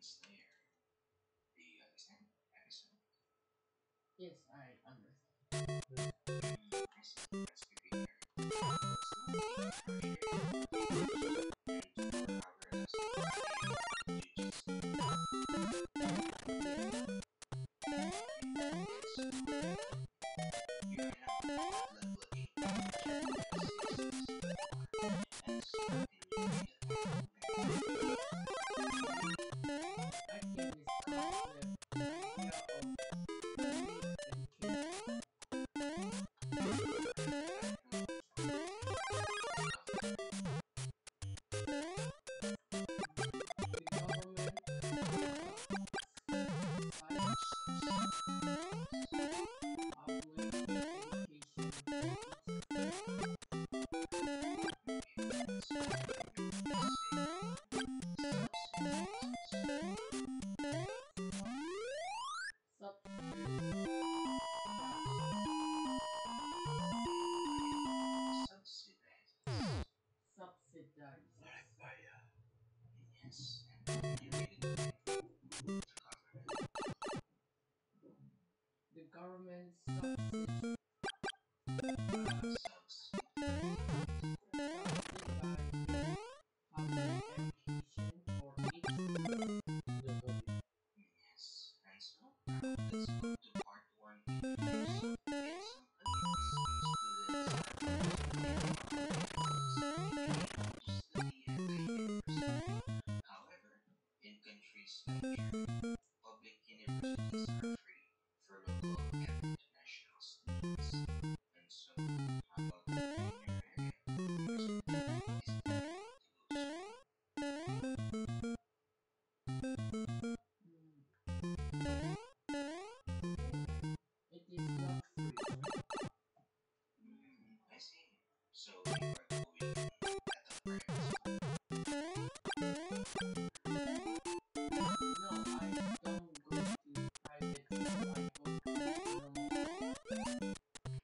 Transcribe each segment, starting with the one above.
Yes, I understand. I can discuss the idea of education. The government public education subsidizes. Yes, and related to the government. The government subsidizes public education for each student. Yes, and so now let's go to part 1. Get some study at the university. However, in countries like Germany, public universities are free for local and international students. And so, how about in your area? University is there to go to? It is not free. I see. So you are going at a private school? No, I don't go to private school. I go to normal school.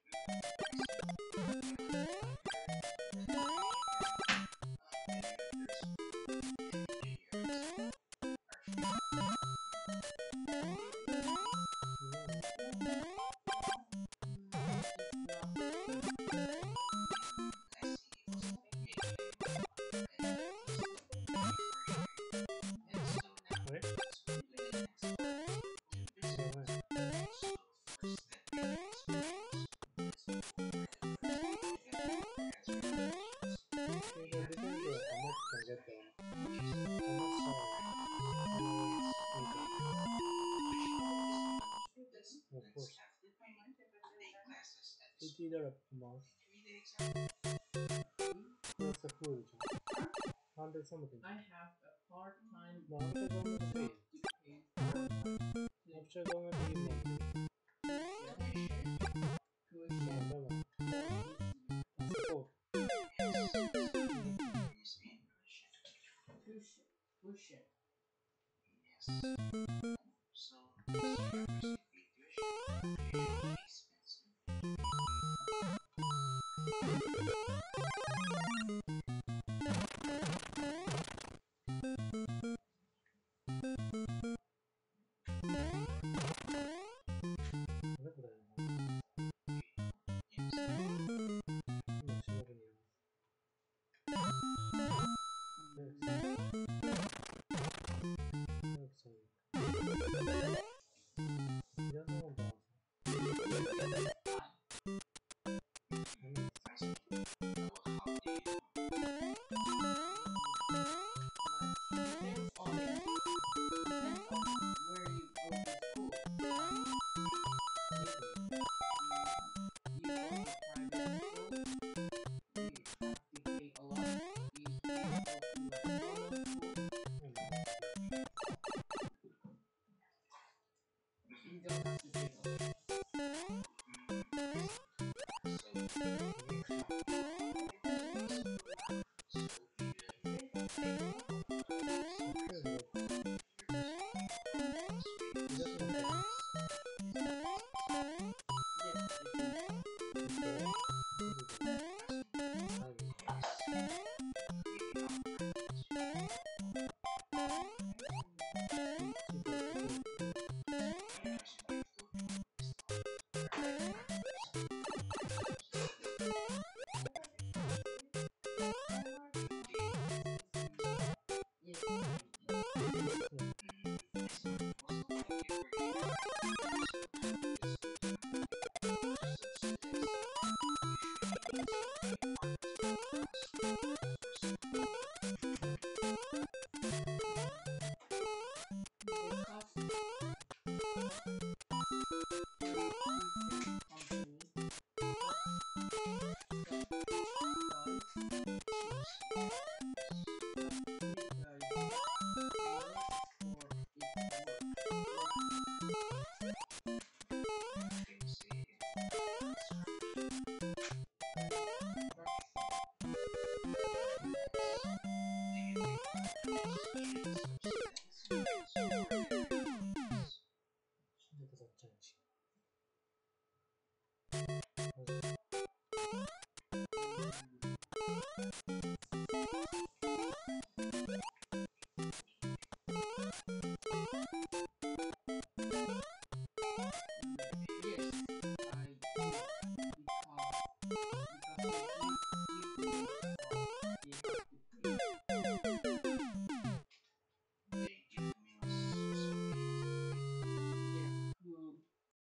Of course. Take PT だらけます。これはさ、クールじゃん。なんでその点 I have a part-time まあ、あなたが思っていい。 job to pay for my アプチャーが思っていいもんで。 tuition まあ、だが、 for this year. そう。 Tuition. Yes. So, tuition very expensive.